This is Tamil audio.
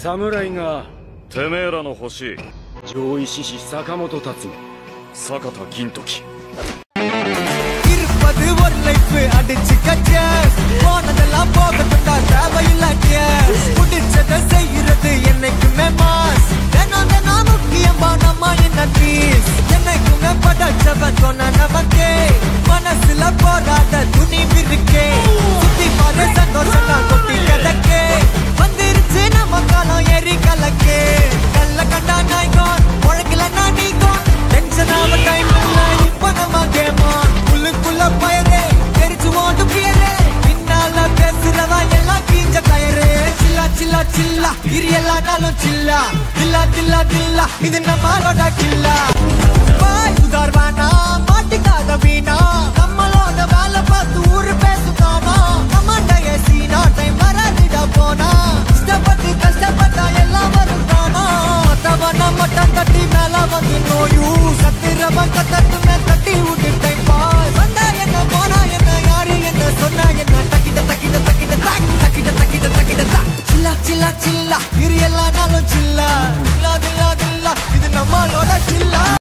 侍がてめえらの欲しい上位志士坂本達馬坂田銀時 இருப்பது ஒரு லைஃப் அடிச்சு கச்சஸ் போனதெல்லாம் போகட்டும்டா தேவையில்ல கேஸ் பிடிச்சதை செய்யறது என்னைக்குமே மாஸ் தினம் முக்கியமா நம்ம என்ன பீஸ் என்னைக்குமே படைச்சவன் சொன்ன நமக்கே மனசுல போராட துணிவு இருக்கே சுத்தி பாரு சந்தோஷம் தான் கொட்டி கிடக்கே வந்துருச்சு நம்ம காலம் ஏறி கலக்கே நல்ல கண்டா நாய்கோன் உழைக்கல நான் நீகோன் டென்ஷன் ஆக டைம் இல்லை இப்ப நம்ம கேமான் உள்ளுக்குள்ள பயரே தெரிச்சு ஓட்டு பியரே பின்னால பேசுறவா எல்லாம் கீஞ்ச கயரே சில்லா சில்லா சில்லா இரியல்லா நாளும் சில்லா தில்லா தில்லா தில்லா இது நம்மளோட கில்லா பாய் உதார்வானா மாட்டிக்காத வீணா நம்மளோட வேலை பார்த்து ஊரு பேசுதானா நம்மண்டைய சீனா டைம் வராதிடா போனா இஷ்டப்பட்டு கஷ்டப்பட்டா எல்லாம் வரும் தானா தவணா மட்டம் தட்டி மேல வந்து நோயூ சத்திரவன் கத்தட்டுமே தட்டி விட்டு டைம் பாய் வந்தா என்ன போனா என்ன யாரு என்ன சொன்னா என்ன தக்கிட்ட தக்கிட்ட தக்கிட்ட தக்கிட்ட தக்கிட்ட தக்கிட்ட சில்லா சில்லா சில்லா இரு எல்லா நாளும் சில்லா தில்லா தில்லா தில்லா இது நம்மளோட சில்லா